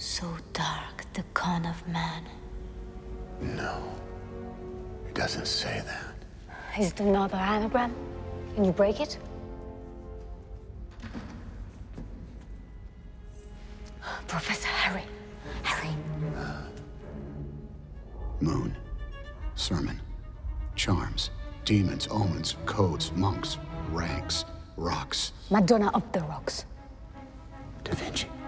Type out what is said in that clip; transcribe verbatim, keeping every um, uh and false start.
So dark, the con of man. No, it doesn't say that. Is it another anagram? Can you break it? Professor Harry. Harry. Moon. Sermon. Charms. Demons, omens, codes, monks, ranks, rocks. Madonna up the rocks. Da Vinci.